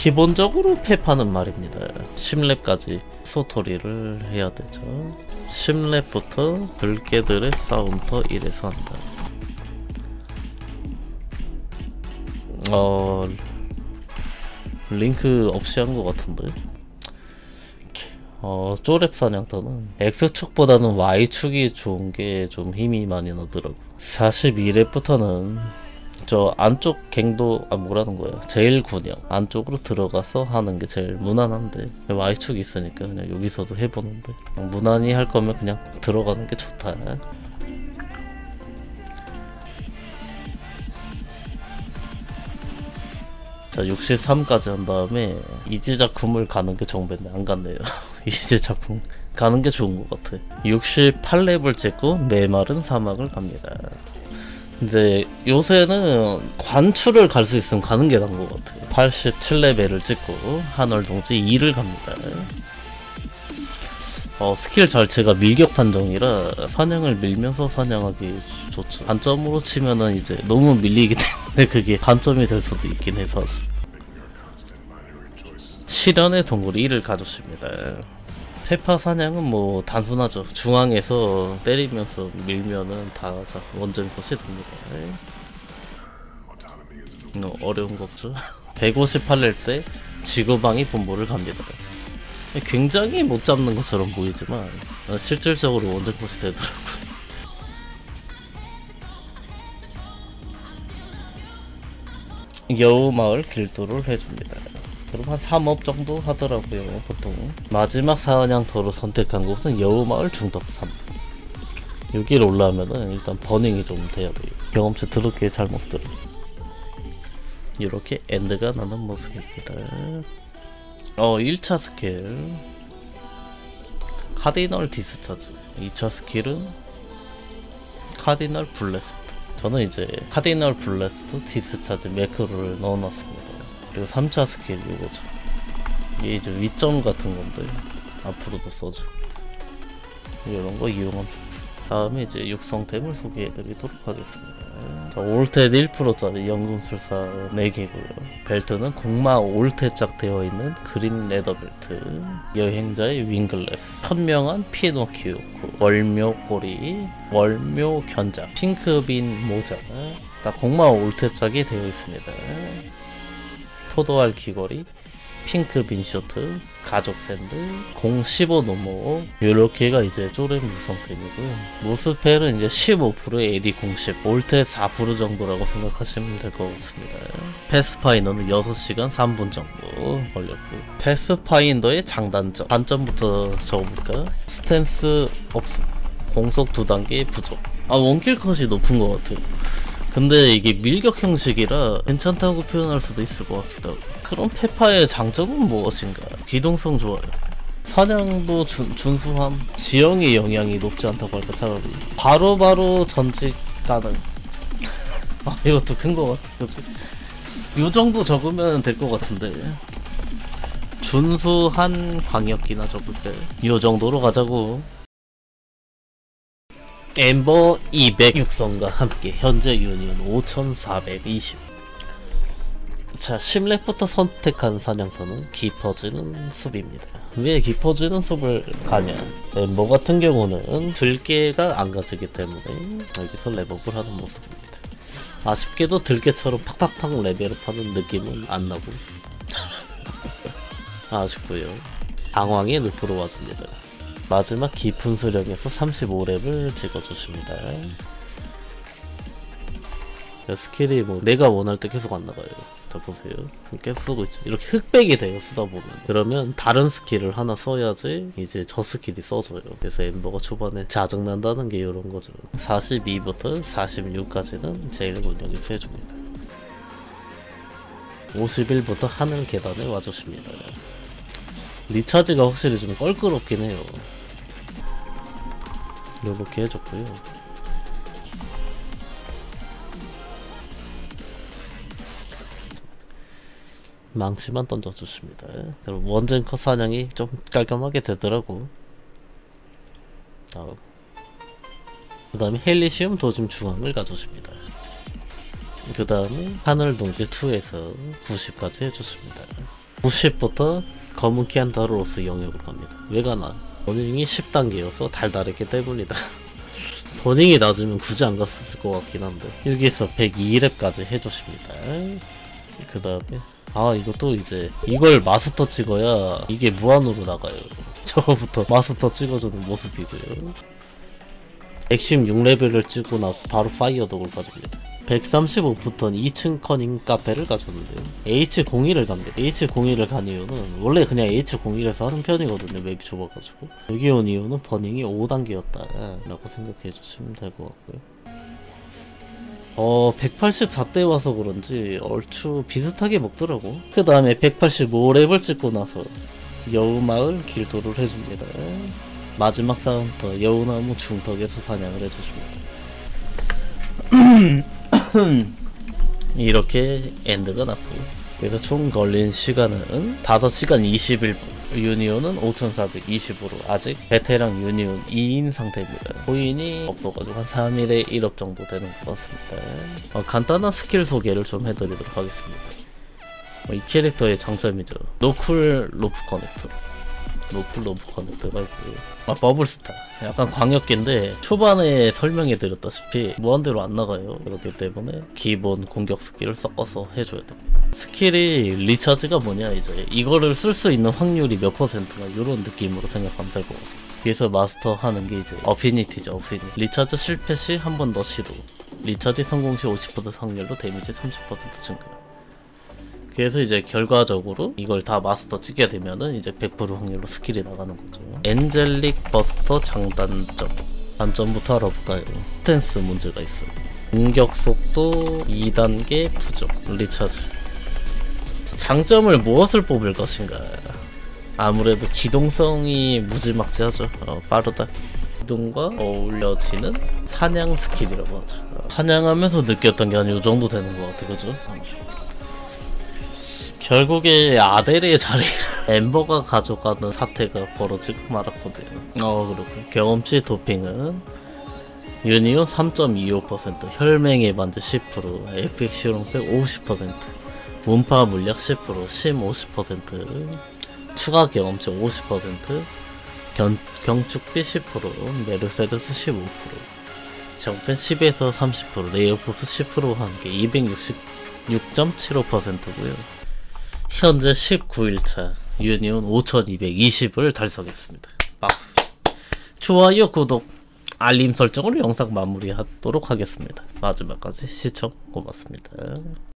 기본적으로 페파는 말입니다. 10렙까지 소토리를 해야 되죠. 10렙부터 들개들의 싸움터 1에서 한다. 링크 없이 한 것 같은데. 쪼렙 사냥터는 X축보다는 Y축이 좋은 게 좀 힘이 많이 나더라고. 42렙부터는 저 안쪽 갱도 뭐라는 거야, 제일 군역 안쪽으로 들어가서 하는 게 제일 무난한데 Y축이 있으니까 그냥 여기서도 해보는데, 무난히 할 거면 그냥 들어가는 게 좋다. 자, 63까지 한 다음에 이지 작품을 가는 게 정배네. 안 갔네요. 이지 작품 가는 게 좋은 것 같아. 68렙을 찍고 메마른 사막을 갑니다. 근데 요새는 관출을 갈 수 있으면 가는 게 나은 것 같아요. 87레벨을 찍고 하늘동지 2를 갑니다. 스킬 자체가 밀격 판정이라 사냥을 밀면서 사냥하기 좋죠. 단점으로 치면은 이제 너무 밀리기 때문에 그게 단점이 될 수도 있긴 해서. 실현의 동굴이 1을 가져습니다. 페파 사냥은 뭐 단순하죠. 중앙에서 때리면서 밀면은 다 원전 것이 됩니다. 어려운 거 없죠. 158일 때 지구방위 본부를 갑니다. 굉장히 못 잡는 것처럼 보이지만 실질적으로 원전 것이 되더라고요. 여우마을 길도를 해줍니다. 그럼 한 3업 정도 하더라고요. 보통 마지막 사냥터로 선택한 곳은 여우마을 중덕 3. 여기를 올라오면은 일단 버닝이 좀 돼야 돼요. 경험치 더럽게 잘 먹더라. 이렇게 엔드가 나는 모습입니다. 1차 스킬 카디널 디스차지, 2차 스킬은 카디널 블래스트. 저는 이제 카디널 블래스트 디스차지 매크로를 넣어놨습니다. 그리고 3차 스킬 이거죠. 이게 이제 위점 같은 건데 앞으로도 써주고 이런거 이용하면 좋고. 다음에 이제 육성템을 소개해드리도록 하겠습니다. 자, 올텟 1%짜리 연금술사 4개고요. 벨트는 공마 올텟 되어있는 그린 레더 벨트, 여행자의 윙글래스, 현명한 피노키오, 월묘 꼬리, 월묘 견장, 핑크빈 모자, 다 공마 올텟이 되어있습니다. 포도알 귀걸이, 핑크빈 셔츠, 가죽 샌들, 015 노모, 요렇게가 이제 쪼렙 육성템이고요. 무스펠은 이제 15% AD 010, 올텟 4% 정도라고 생각하시면 될 것 같습니다. 패스파인더는 6시간 3분 정도 걸렸고, 패스파인더의 장단점, 단점부터 적어볼까? 스탠스 없음, 공속 2단계 부족. 원킬 컷이 높은 것 같아요. 근데 이게 밀격 형식이라 괜찮다고 표현할 수도 있을 것 같기도 하고. 그럼 페파의 장점은 무엇인가? 기동성 좋아요. 사냥도 준수함. 지형의 영향이 높지 않다고 할까 차라리. 바로바로 전직 가능. 이것도 큰 것 같아. 그치? 요정도 적으면 될 것 같은데. 준수한 광역기나 적을게. 요정도로 가자고. 엠버 206선과 함께 현재 유니온 5420. 자, 10렙부터 선택한 사냥터는 깊어지는 숲입니다. 왜 깊어지는 숲을 가냐? 엠버 같은 경우는 들개가 안 가지기 때문에 여기서 랩업을 하는 모습입니다. 아쉽게도 들개처럼 팍팍팍 레벨업하는 느낌은 안 나고 아쉽고요. 방황의 늪으로 와줍니다. 마지막 깊은 수령에서 35렙을 찍어주십니다. 스킬이 뭐 내가 원할 때 계속 안 나가요. 자, 보세요. 계속 쓰고 있죠. 이렇게 흑백이 돼요, 쓰다 보면. 그러면 다른 스킬을 하나 써야지 이제 저 스킬이 써져요. 그래서 엠버가 초반에 짜증난다는 게 이런 거죠. 42부터 46까지는 제일 군역에서 해줍니다. 51부터 하늘 계단에 와주십니다. 리차지가 확실히 좀 껄끄럽긴 해요. 이렇게 해줬고요. 망치만 던져주십니다. 그럼 원젠컷 사냥이 좀 깔끔하게 되더라고. 그 다음에 헬리시움 도심 중앙을 가져줍니다. 그 다음에 하늘동지 2에서 90까지 해줬습니다. 90부터 검은 키안타로스 영역으로 갑니다. 왜 가나? 버닝이 10단계여서 달달했기 때문이다. 버닝이 낮으면 굳이 안 갔을 것 같긴 한데 여기서 102렙까지 해주십니다. 그 다음에 이것도 이제 이걸 마스터 찍어야 이게 무한으로 나가요. 저거부터 마스터 찍어주는 모습이고요. 116레벨을 찍고 나서 바로 파이어독을 가집니다. 135부터는 2층 커닝 카페를 가졌는데요. H01을 갑니다. H01을 간 이유는 원래 그냥 H01에서 하는 편이거든요. 맵이 좁아가지고. 여기 온 이유는 버닝이 5단계였다 라고 생각해 주시면 될 것 같고요. 184대 와서 그런지 얼추 비슷하게 먹더라고. 그 다음에 185렙을 찍고 나서 여우마을 길도를 해줍니다. 마지막 싸움부터 여우나무 중턱에서 사냥을 해주십니다. 이렇게 엔드가 났고요. 그래서 총 걸린 시간은 5시간 21분. 유니온은 5420으로 아직 베테랑 유니온 2인 상태입니다. 코인이 없어가지고 한 3일에 1억 정도 되는 것 같습니다. 간단한 스킬 소개를 좀 해드리도록 하겠습니다. 이 캐릭터의 장점이죠. 노쿨 로프 커넥터. 노플 로프 커넥터가 있고요. 버블스타. 약간 광역기인데 초반에 설명해드렸다시피 무한대로 안 나가요. 그렇기 때문에 기본 공격 스킬을 섞어서 해줘야 됩니다. 스킬이 리차즈가 뭐냐, 이제 이거를 쓸 수 있는 확률이 몇 퍼센트가 이런 느낌으로 생각하면 될 것 같습니다. 그래서 마스터하는 게 이제 어피니티죠. 어피니. 리차즈 실패 시 한 번 더 시도. 리차즈 성공 시 50% 확률로 데미지 30% 증가. 그래서 이제 결과적으로 이걸 다 마스터 찍게 되면은 이제 100% 확률로 스킬이 나가는 거죠. 엔젤릭 버스터 장단점. 단점부터 알아볼까요? 스탠스 문제가 있어요. 공격 속도 2단계 부족. 리차즈. 장점을 무엇을 뽑을 것인가? 아무래도 기동성이 무지막지하죠. 빠르다. 기동과 어울려지는 사냥 스킬이라고 하죠. 사냥하면서 느꼈던 게 한 요 정도 되는 것 같아, 그죠? 결국에 아델의 자리를 엠버가 가져가는 사태가 벌어지고 말았거든요. 그렇고 경험치 도핑은 유니온 3.25%, 혈맹의 반지 10%, 에픽 실용팩 50%, 문파 물약 10%, 심 50%, 추가 경험치 50%, 경축비 10%, 메르세데스 15%, 정펜 10에서 30%, 네오포스 10%와 함께 266.75%고요. 현재 19일차 유니온 5220을 달성했습니다. 박수. 좋아요, 구독, 알림 설정으로 영상 마무리하도록 하겠습니다. 마지막까지 시청 고맙습니다.